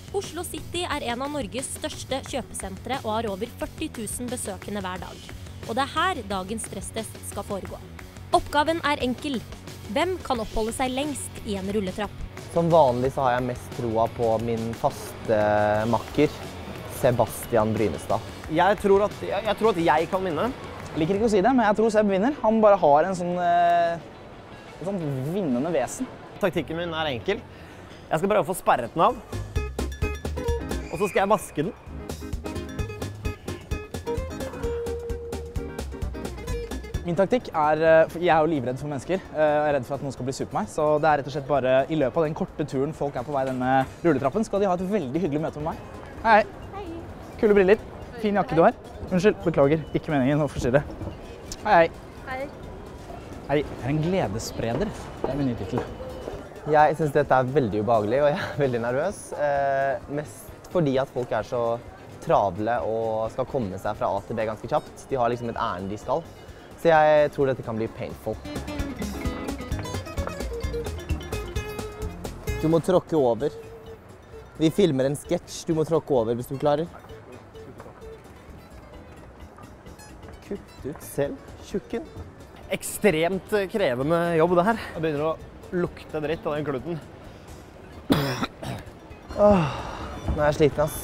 Oslo City er en av Norges største kjøpesentre og har over 40 000 besøkende hver dag. Og det er her dagens stresstest skal foregå. Oppgaven er enkel. Hvem kan oppholde seg lengst i en rulletrapp? Som vanlig så har jeg mest troa på min faste makker, Sebastian Brynestad. Jeg tror at jeg kan vinne. Jeg liker ikke å si det, men jeg tror Seb vinner. Han bare har en sånn vinnende vesen. Taktikken min er enkel. Jeg skal prøve å få sperret den av. Og så skal jeg vaske den. Min taktikk er, jeg er jo livredd for mennesker, og jeg er redd for at noen skal bli sur på meg, så det er rett og slett bare i løpet av den korte turen folk er på vei denne rulletrappen, skal de ha et veldig hyggelig møte med meg. Hei. Hei. Kule briller. Fin jakke du har. Unnskyld, beklager, ikke meningen å forstyrre. Hei. Hei. Hei. Jeg er en gledesspreder. Det er min nye titel. Jeg synes dette er veldig ubehagelig, og jeg er veldig nervøs. Mest fordi at folk er så travle og skal komme seg fra A til B ganske kjapt. De har liksom et ærend de skal. Så jeg tror dette kan bli painful. Du må tråkke over. Vi filmer en sketsj. Du må tråkke over hvis du klarer. Kutt ut selv, tjukken. Ekstremt krevende jobb det her. Jeg begynner å lukte dritt av den kluten. Nå er jeg sliten, ass.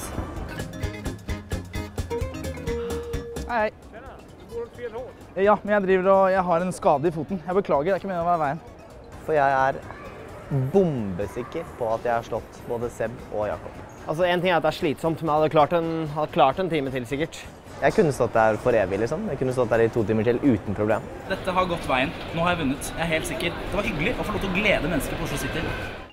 Hei. Ja, men jeg har en skade i foten. Jeg beklager, det er ikke meningen å være i veien. For jeg er bombesikker på at jeg har slått både Seb og Jakob. Altså, en ting er at det er slitsomt, men jeg hadde klart en time til sikkert. Jeg kunne stått der for evig, liksom. Jeg kunne stått der i 2 timer til uten problem. Dette har gått veien. Nå har jeg vunnet. Jeg er helt sikker. Det var hyggelig å få lov til å glede mennesker på Oslo City.